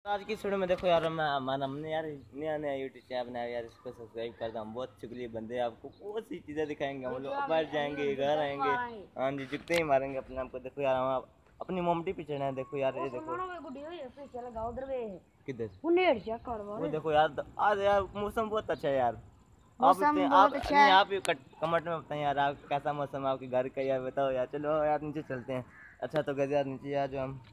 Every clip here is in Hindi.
आज की वीडियो में देखो यार हमने यार नया यूट्यूब चैनल बनाया यार, इसको सब्सक्राइब कर दो। हम बहुत शुक्रिया बंदे, आपको बहुत सी चीज़ें दिखाएंगे। हम लोग बाहर जाएंगे, घर आएंगे, हाँ जी, जुटते ही मारेंगे अपने आपको। देखो यार हम अपनी मोमटी पे चढ़े हैं। देखो यार ये देखो किधर वो देखो यार, आज यार मौसम बहुत अच्छा है यार। आप नहीं आप कमेंट में बताएं यार, आप कैसा मौसम है आपके घर का यार, बताओ यार। चलो यार नीचे चलते हैं। अच्छा तो गए यार नीचे यार, जो हम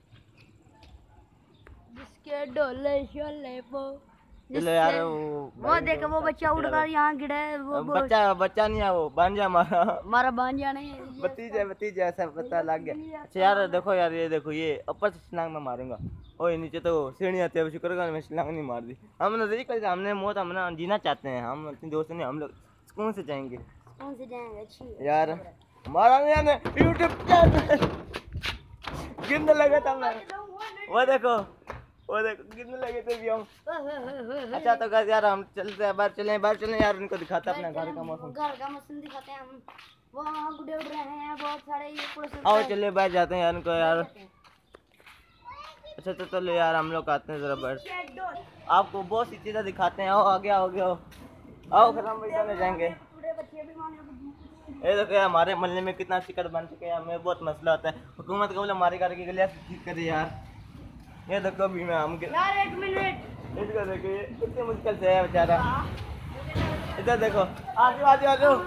जिसके डोले शोले चलो यार वो देखो वो बच्चा उड़कर यहाँ गिरा है। वो बच्चा नहीं है, वो भांजा हमारा भांजा नहीं है, भतीजा ऐसा पता लग गया। अच्छा यार देखो यार, ये देखो ये ऊपर से छलांग में मारूंगा। ओए नीचे तो सीढ़ी आती है, शुक्र कर मैं छलांग नहीं मार दी। हम नजर कर, हमने मौत हम ना जीना चाहते हैं। हम अपने दोस्त ने, हम लोग सुकून से जाएंगे अच्छी यार। हमारा यूट्यूब चैनल गिरने लगा था मैं, वो देखो कितने लगे थे भी हम। अच्छा तो गाइस यार हम चलते हैं, बाहर चलें यार, उनको दिखाते हैं अपना घर का मौसम दिखाते हैं हम। वहाँ गुड्डे उड़ रहे हैं बहुत सारे, ये आओ चलिए बाहर जाते हैं यार उनको यार। अच्छा तो चलो यार हम लोग आते हैं जरा बाहर, आपको बहुत सी चीज़ें दिखाते हैं। आओ आगे आओ फिर हम इधर जाएंगे। ये देखो यार हमारे मोहल्ले में कितना शिकड़ बन चुके हैं, हमें बहुत मसला होता है। हुकूमत को बोले हमारे घर की गलियाँ ठीक करे यार। ये तो कभी मैं हम यार एक मिनट इसको देखो, ये कितनी मुश्किल से है बेचारा। इधर देखो, आ जाओ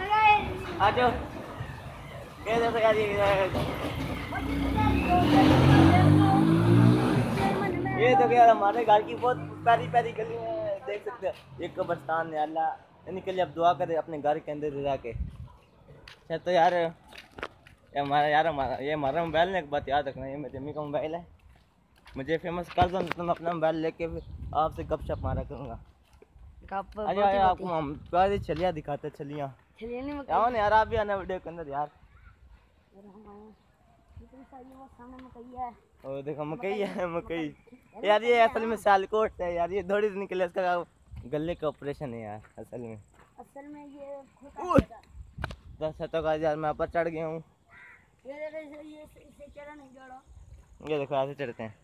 ये देखो यार, ये देखो यार हमारे घर की बहुत प्यारी गली है, देख सकते हैं। ये कब्रिस्तान है, अल्लाह इनके लिए अब दुआ करे अपने घर के अंदर रह के। अच्छा तो यार हमारा मोबाइल ने एक बात याद रखना, ये मेरी मम्मी का मोबाइल है। मुझे फेमस कर दो तो मैं अपना मोबाइल लेके आपसे गपशप मारा करूँगा। आपको हम छलियाँ दिखाते, छलियाँ यार। आप भी आना वीडियो के अंदर यार। ओ देखो मकई है, मकई यार। ये असल में सियालकोट है यार, ये थोड़ी निकले, इसका गले का ऑपरेशन है यार असल में ये तो यार मैं ऊपर चढ़ गया हूँ। ये देखो ऐसे चढ़ते हैं।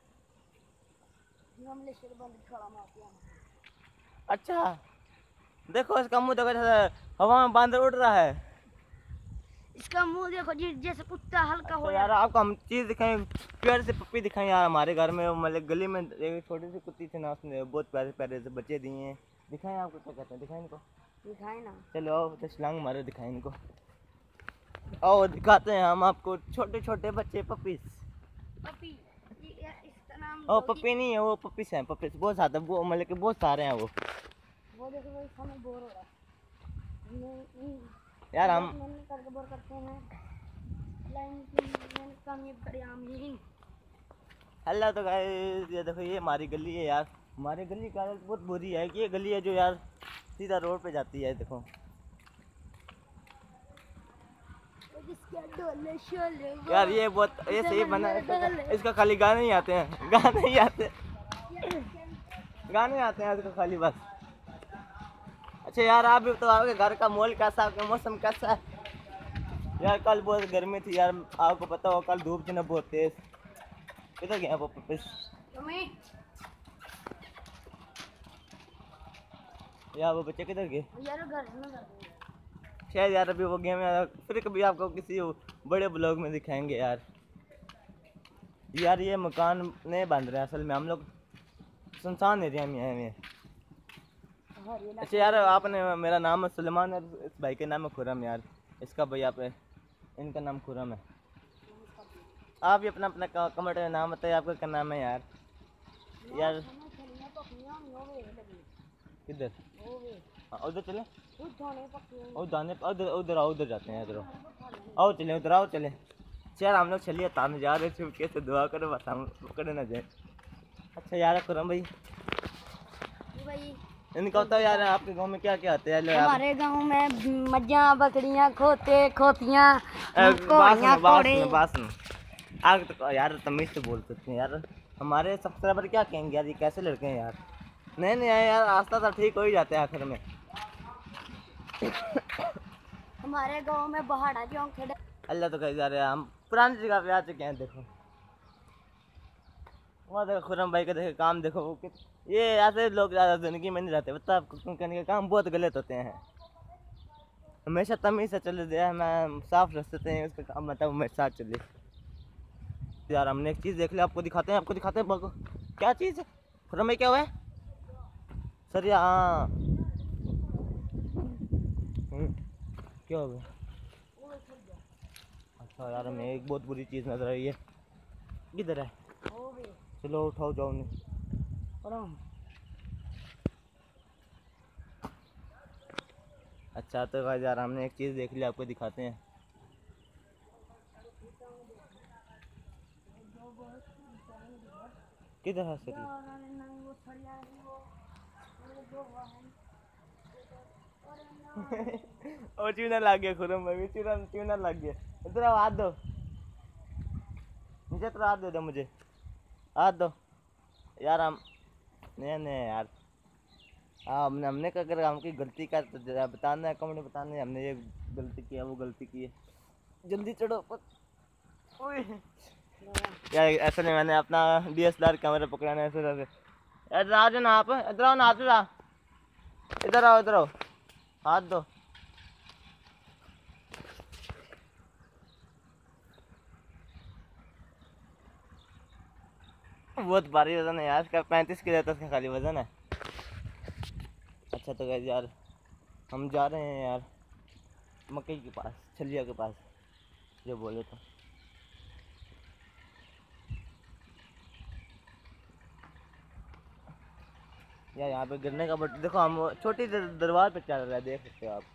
अच्छा देखो इसका मुंह देखो, हवा में बांदर उड़ रहा है। इसका मुंह देखो जैसे कुत्ता हल्का हो यार। आपको हम चीज़ दिखाएं, प्यारे से पप्पी दिखाएं यार। हमारे घर में मतलब गली में एक छोटी सी कुत्ती थी ना, उसने बहुत प्यारे से बच्चे दिए हैं। दिखाएं आपको क्या कहते हैं, दिखाएं इनको, दिखाएं ना। चलो आओ तो छलांग मारो, दिखाएं इनको, आओ दिखाते हैं हम आपको छोटे बच्चे पप्पी। ओ पप्पी नहीं है वो, पप्पीस हैं, पप्पीस बहुत ज़्यादा, वो मतलब कि बहुत सारे हैं वो देखो भाई हमें बोर हो रहा है यार। हम करके बोर करते हैं हेलो तो गाइस, ये देखो ये हमारी गली है यार। हमारी गली की हालत बहुत बुरी है। ये गली है जो यार सीधा रोड पे जाती है। देखो यार ये बहुत ये सही बना है, इसका खाली गाने ही आते हैं, गाने आते हैं इसको खाली बस। अच्छा यार आप भी तो आपके घर का माहौल कैसा, आपका मौसम कैसा है यार? कल बहुत गर्मी थी यार, आपको पता हो, कल धूप थी ना बहुत तेज। किधर गया वो पप्पीस यार, वो बच्चे किधर गए शायद यार? अभी वो गेम यार, फिर कभी आपको किसी बड़े ब्लॉग में दिखाएंगे यार। ये मकान नहीं बन रहा है असल में, हम लोग सुनसान एरिया में हैं। अच्छा यार आपने, मेरा नाम है सुलेमान है, इस भाई के नाम है खुरम यार। इसका भाई आप, इनका नाम खुरम है। आप भी अपना कमेंट में नाम बताइए, आपका क्या नाम है यार? यार किधर? उधर चले, उधर आओ, उधर जाते हैं इधर आओ, चले उधर आओ चले। यार हम लोग चलिए ताने जा रहे थे, कैसे दुआ करो बस हम पकड़े ना जाए। अच्छा यार खुरम भाई इनका होता है यार, आपके गांव में क्या क्या आता है? हमारे गांव में मज्जा, बकरियां, खोते, खोतियां, आग तो यार तमीज से बोल सकते हैं यार। हमारे सब्सक्राइबर क्या कहेंगे यार, ये कैसे लड़के हैं यार? नहीं आए यार, आस्ता सा ठीक हो ही जाते हैं आखिर में। हमारे गांव में बहाड़ा अल्लाह तो कह जा रहे हैं, हम पुरानी जगह पे आ चुके हैं। देखो वो देखो खुरम भाई का देखो काम देखो वो ये ऐसे लोग ज़्यादा जिंदगी में नहीं रहते, बता कुकिंग करने के काम बहुत गलत होते हैं। हमेशा तमीज़ से चले दिया मैं साफ रखते हैं उसका काम, मतलब मेरे साथ चले। यार हमने एक चीज़ देख लिया, आपको दिखाते हैं भागो। क्या चीज़ है खुरम भाई, क्या हुआ है सर? हाँ क्या हो गया? अच्छा यार हमें एक बहुत बुरी चीज़ नजर आई है। किधर है? चलो उठाओ जाओ नहीं। अच्छा तो गाइस यार हमने एक चीज़ देख ली, आपको दिखाते हैं। किधर है सर? और चूना लग गया खुरम भाई, चूना लग गया। इधर आओ, हाथ दो नीचे, तो हाथ दे दो मुझे, हाथ दो यार। हम नहीं यार, हाँ हमने अगर हमकी गलती का तो जरा बताना है, कमेंट बताना है हमने ये गलती की है वो गलती की है। जल्दी चढ़ो पर। ओए यार ऐसा नहीं, मैंने अपना DSLR कैमरा पकड़ाना है ऐसे ऐसे। इधर आ जाओ ना आप, इधर आओ ना, इधर आओ, इधर आओ, हाथ दो। बहुत भारी वजन है यार इसका, 35 किलो तक का खाली वजन है। अच्छा तो गाइस यार हम जा रहे हैं यार मकई के पास, छलिया के पास जो बोले तो। यार यहाँ पे गिरने का बट देखो, हम छोटी दरबार पे चल रहा है, देख सकते हो आप।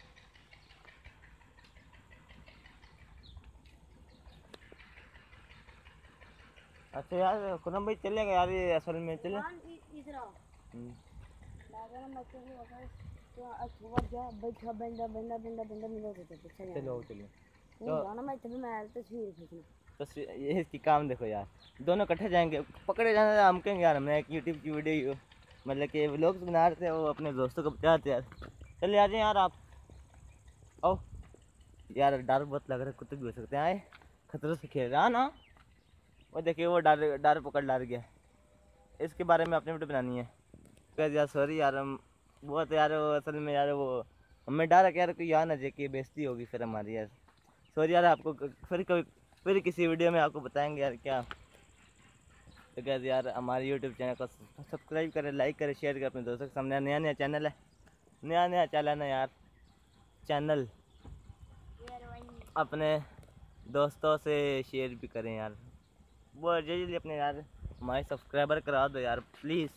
अच्छा यार खुरम भाई चलेगा यार, ये असल में चले। चलो चलो तो ये इसकी काम देखो यार, दोनों इकट्ठे जाएंगे, पकड़े जाने हम कहेंगे यार हमने एक यूट्यूब की वीडियो मतलब कि व्लॉग्स बना रहे थे, वो अपने दोस्तों को बताते यार। चलिए आ जाए यार आप, आओ यार। डर बहुत लग रहा है, कुत्ते भी हो सकते हैं, आए खतरों से खेल रहा ना। वो देखिए वो डर डर पकड़ डाल गया, इसके बारे में अपनी वीडियो बनानी है। कैसे यार सॉरी यार, हम बहुत यार वो असल में यार वो हमें डर है कि यार कोई यार ना जे कि बेइज्जती होगी फिर हमारी यार। सॉरी यार, आपको फिर किसी वीडियो में आपको बताएंगे यार क्या। तो कैसे यार हमारे यूट्यूब चैनल को सब्सक्राइब करें, लाइक करें, शेयर करें अपने दोस्तों के सामने। नया चैनल है, नया चैनल है यार चैनल, अपने दोस्तों से शेयर भी करें यार। वो जल्दी अपने यार हमारे सब्सक्राइबर करा दो यार प्लीज़।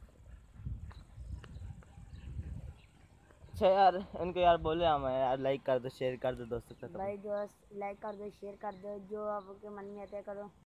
अच्छा यार इनको यार बोले हम यार लाइक कर दो, शेयर कर दो दोस्तों के साथ। भाई दोस्त लाइक कर दो, शेयर कर दो, जो आपके मन में आता है करो।